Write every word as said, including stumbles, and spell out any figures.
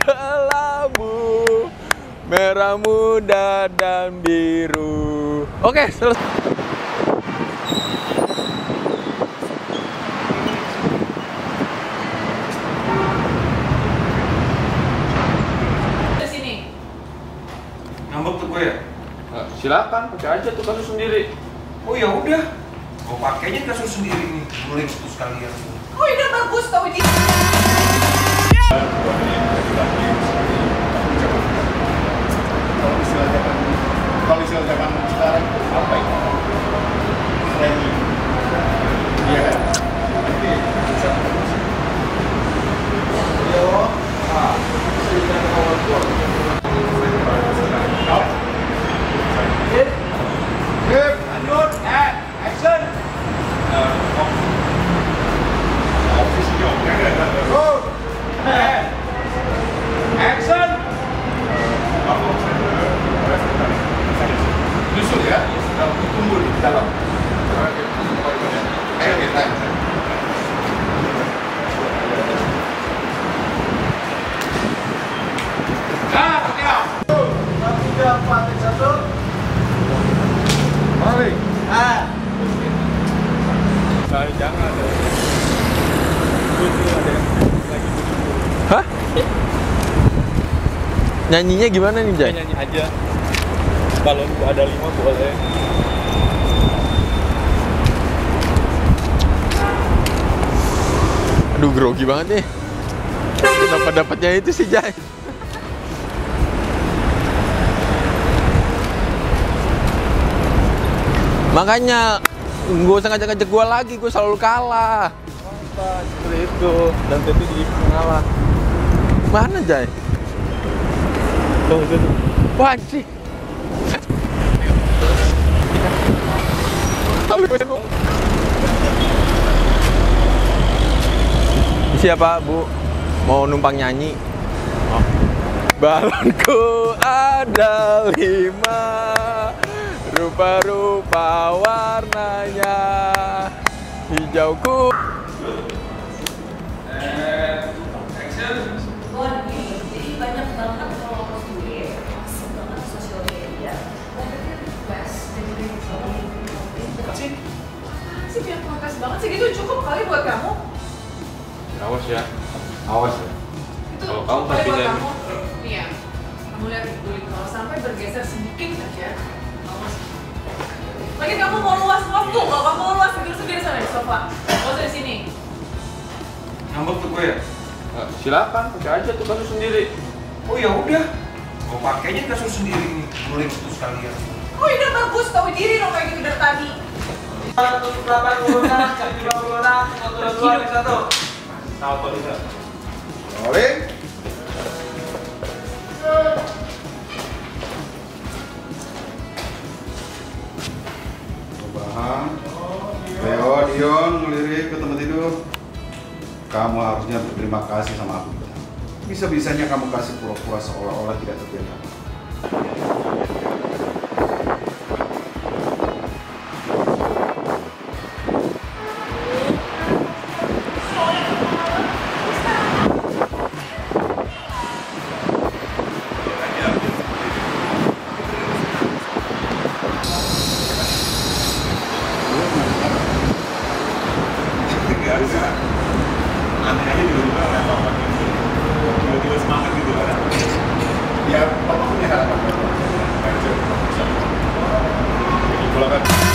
kelabu, merah muda dan biru. Oke, selesai. Di sini. Ngambek tuh gue ya? Nah, silakan pakai aja tuh kasus sendiri. Oh ya udah, gue pakainya kasus sendiri nih, nulis tuh sekalian. Oh ini bagus tau ini. Kalau istilah zaman, kalau istilah zaman sekarang apa itu? Friendly. Iya kan? Nanti bisa terus. Yo, ah, sudah kawan gua. Hit, hit, lanjut, eh, action. Go, eh, action. Nyusul ya, tunggu di dalam. Ayo kita. Nah, ya. Satu tiga empat satu. Balik. Ah. Saya jangan ada. Ada lagi. Hah? Nyanyinya gimana nih, Jay? Nyanyi aja. Kalau ada lima boleh. Aduh, grogi banget nih. Kenapa dapatnya itu sih, Jay? Makanya gue usah ngajak-ngajak gue lagi, gue selalu kalah. Apa seperti itu dan tentu jadi pengalah. Mana, Jay? Oh itu tuh. Wah, anjing. Siapa, Bu? Mau numpang nyanyi? Oh. Balonku ada lima, rupa-rupa warnanya, hijauku. Bon, ini jadi banyak banget kalau gue masuk banget sosial media. Banyak request jadi sih. Sih biar protes banget sih gitu cukup kali buat kamu. Awas ya, awas ya. Itu Kalau kamu cukup kali tapi buat dan- kamu. Iya. Kamu lihat itu kalau sampai bergeser sedikit aja, awas. Lagi kamu mau luas-luas tuh, kalau kamu mau luas seger-seger sana di sofa. Gak usah di sini. Ngambek tuh gue ya? Nah, silakan pakai aja tuh kasus sendiri. Oh ya udah, gue pakainya kasus sendiri nih, nulis tuh sekalian. Oh ini bagus, tahu diri dong kayak gitu dari tadi. seratus delapan puluh enam, seratus lima puluh enam, seratus dua puluh satu. Tahu tuh bisa. Rolling. Perubahan. Leo, Dion, ngelirik ke tempat tidur. Kamu harusnya berterima kasih sama aku. Bisa-bisanya kamu kasih pura-pura seolah-olah tidak terjadi apa. Aneh aja tiba-tiba ada apa-apa gitu. Tiba-tiba semangat gitu ada. Ya, papa punya harapan. Kalau kan